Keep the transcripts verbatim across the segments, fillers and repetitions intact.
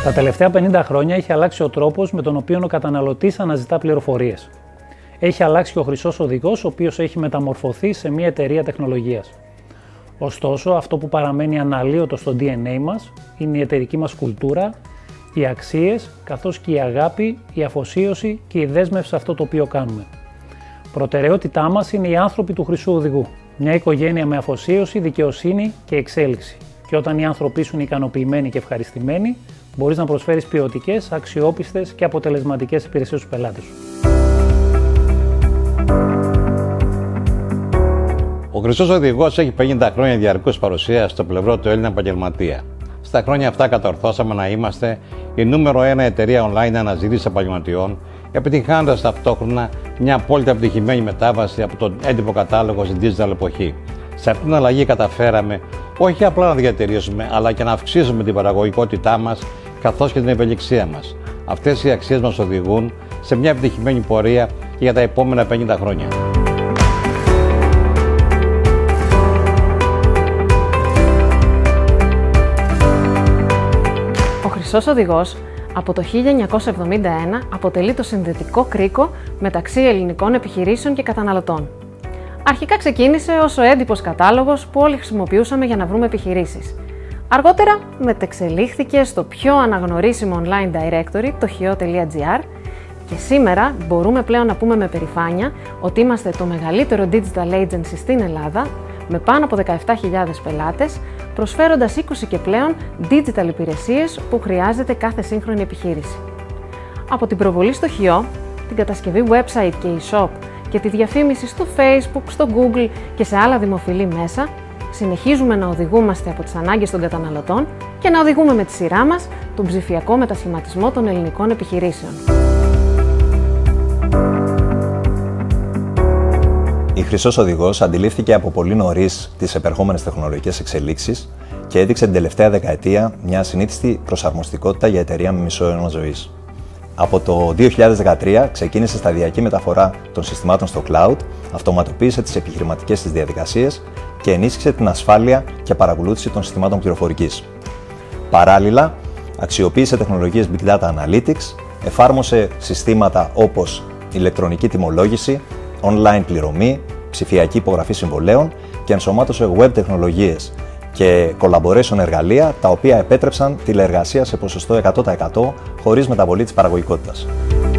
Τα τελευταία πενήντα χρόνια έχει αλλάξει ο τρόπος με τον οποίο ο καταναλωτής αναζητά πληροφορίες. Έχει αλλάξει και ο χρυσός οδηγός, ο οποίος έχει μεταμορφωθεί σε μια εταιρεία τεχνολογίας. Ωστόσο, αυτό που παραμένει αναλύωτο στο ντι εν έι μας είναι η εταιρική μας κουλτούρα, οι αξίες, καθώς και η αγάπη, η αφοσίωση και η δέσμευση σε αυτό το οποίο κάνουμε. Προτεραιότητά μας είναι οι άνθρωποι του χρυσού οδηγού. Μια οικογένεια με αφοσίωση, δικαιοσύνη και εξέλιξη. Και όταν οι άνθρωποι σου είναι ικανοποιημένοι και ευχαριστημένοι, μπορείς να προσφέρεις ποιοτικές, αξιόπιστες και αποτελεσματικές υπηρεσίες στους πελάτες σου. Ο Χρυσός Οδηγός έχει πενήντα χρόνια διαρκούς παρουσίας στο πλευρό του Έλληνα επαγγελματία. Στα χρόνια αυτά κατορθώσαμε να είμαστε η νούμερο ένα εταιρεία online αναζήτησης επαγγελματιών, επιτυγχάνοντας ταυτόχρονα μια απόλυτα επιτυχημένη μετάβαση από τον έντυπο κατάλογο στην digital εποχή. Σε αυτήν την αλλαγή καταφέραμε όχι απλά να διατηρήσουμε, αλλά και να αυξήσουμε την παραγωγικότητά μας καθώς και την ευελιξία μας. Αυτές οι αξίες μας οδηγούν σε μια επιτυχημένη πορεία και για τα επόμενα πενήντα χρόνια. Ο Χρυσός Οδηγός από το χίλια εννιακόσια εβδομήντα ένα αποτελεί το συνδετικό κρίκο μεταξύ ελληνικών επιχειρήσεων και καταναλωτών. Αρχικά ξεκίνησε ως ο έντυπος κατάλογος που όλοι χρησιμοποιούσαμε για να βρούμε επιχειρήσεις. Αργότερα μετεξελίχθηκε στο πιο αναγνωρίσιμο online directory, το χιο τελεία τζι άρ, και σήμερα μπορούμε πλέον να πούμε με περηφάνεια ότι είμαστε το μεγαλύτερο digital agency στην Ελλάδα, με πάνω από δεκαεπτά χιλιάδες πελάτες, προσφέροντας είκοσι και πλέον digital υπηρεσίες που χρειάζεται κάθε σύγχρονη επιχείρηση. Από την προβολή στο χιο, την κατασκευή website και e-shop και τη διαφήμιση στο Facebook, στο Google και σε άλλα δημοφιλή μέσα, συνεχίζουμε να οδηγούμαστε από τις ανάγκες των καταναλωτών και να οδηγούμε με τη σειρά μας τον ψηφιακό μετασχηματισμό των ελληνικών επιχειρήσεων. Η Χρυσός Οδηγός αντιλήφθηκε από πολύ νωρίς τις επερχόμενες τεχνολογικές εξελίξεις και έδειξε την τελευταία δεκαετία μια ασυνήθιστη προσαρμοστικότητα για εταιρεία με μισό αιώνα ζωής. Από το δύο χιλιάδες δεκατρία ξεκίνησε σταδιακή μεταφορά των συστημάτων στο cloud, αυτοματοποίησε τις επιχειρηματικές της διαδικασίες και ενίσχυσε την ασφάλεια και παρακολούθηση των συστημάτων πληροφορικής. Παράλληλα, αξιοποίησε τεχνολογίες Big Data Analytics, εφάρμοσε συστήματα όπως ηλεκτρονική τιμολόγηση, online πληρωμή, ψηφιακή υπογραφή συμβολέων και ενσωμάτωσε web τεχνολογίες και collaboration εργαλεία, τα οποία επέτρεψαν τηλεεργασία σε ποσοστό εκατό τοις εκατό χωρίς μεταβολή της παραγωγικότητας.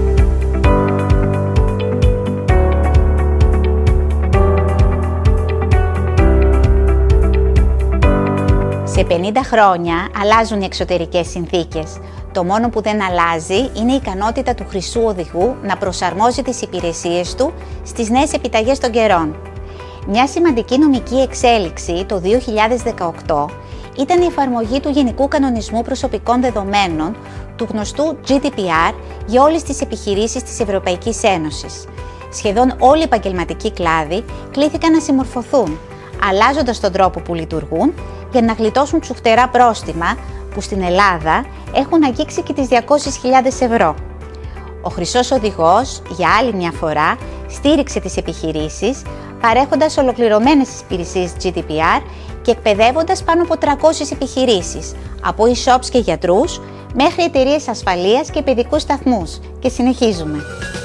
Σε πενήντα χρόνια αλλάζουν οι εξωτερικές συνθήκες. Το μόνο που δεν αλλάζει είναι η ικανότητα του Χρυσού Οδηγού να προσαρμόζει τις υπηρεσίες του στις νέες επιταγές των καιρών. Μια σημαντική νομική εξέλιξη το δύο χιλιάδες δεκαοκτώ ήταν η εφαρμογή του Γενικού Κανονισμού Προσωπικών Δεδομένων, του γνωστού τζι ντι πι αρ, για όλες τις επιχειρήσεις της Ευρωπαϊκής Ένωσης. Σχεδόν όλοι οι επαγγελματικοί κλάδοι κλήθηκαν να συμμορφωθούν, αλλάζοντας τον τρόπο που λειτουργούν για να γλιτώσουν τσουχτερά πρόστιμα που στην Ελλάδα έχουν αγγίξει και τις διακόσιες χιλιάδες ευρώ. Ο Χρυσός Οδηγός για άλλη μια φορά στήριξε τις επιχειρήσεις, παρέχοντας ολοκληρωμένες υπηρεσίες τζι ντι πι αρ και εκπαιδεύοντας πάνω από τριακόσιες επιχειρήσεις, από e-shops και γιατρούς μέχρι εταιρείες ασφαλείας και παιδικούς σταθμούς. Και συνεχίζουμε.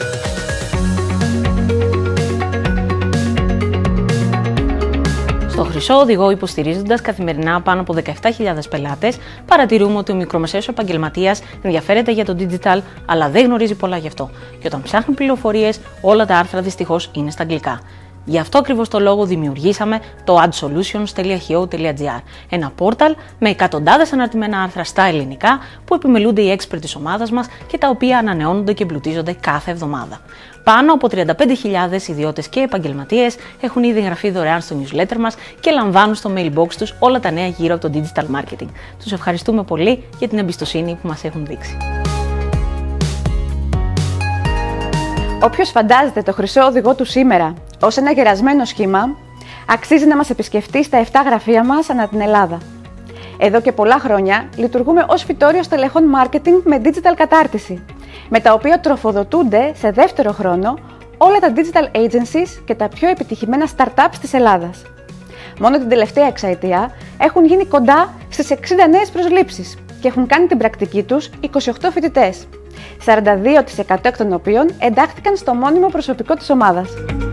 Στο Χρυσό Οδηγό, υποστηρίζοντας καθημερινά πάνω από δεκαεπτά χιλιάδες πελάτες, παρατηρούμε ότι ο μικρομεσαίος επαγγελματίας ενδιαφέρεται για το digital, αλλά δεν γνωρίζει πολλά γι' αυτό. Και όταν ψάχνει πληροφορίες, όλα τα άρθρα δυστυχώς είναι στα αγγλικά. Γι' αυτό ακριβώς το λόγο δημιουργήσαμε το ad solutions τελεία χιο τελεία τζι άρ, ένα πόρταλ με εκατοντάδες αναρτημένα άρθρα στα ελληνικά που επιμελούνται οι expert της ομάδας μας και τα οποία ανανεώνονται και εμπλουτίζονται κάθε εβδομάδα. Πάνω από τριάντα πέντε χιλιάδες ιδιώτες και επαγγελματίες έχουν ήδη εγγραφεί δωρεάν στο newsletter μας και λαμβάνουν στο mailbox τους όλα τα νέα γύρω από το digital marketing. Τους ευχαριστούμε πολύ για την εμπιστοσύνη που μας έχουν δείξει. Όποιος φαντάζεται το Χρυσό Οδηγό του σήμερα ως ένα γερασμένο σχήμα, αξίζει να μας επισκεφτεί στα επτά γραφεία μας ανά την Ελλάδα. Εδώ και πολλά χρόνια λειτουργούμε ως φυτόριο στελεχών marketing με digital κατάρτιση, με τα οποία τροφοδοτούνται σε δεύτερο χρόνο όλα τα digital agencies και τα πιο επιτυχημένα startups της Ελλάδας. Μόνο την τελευταία εξαετία έχουν γίνει κοντά στις εξήντα νέες προσλήψεις, και έχουν κάνει την πρακτική τους είκοσι οκτώ φοιτητές, σαράντα δύο τοις εκατό εκ των οποίων εντάχθηκαν στο μόνιμο προσωπικό της ομάδας.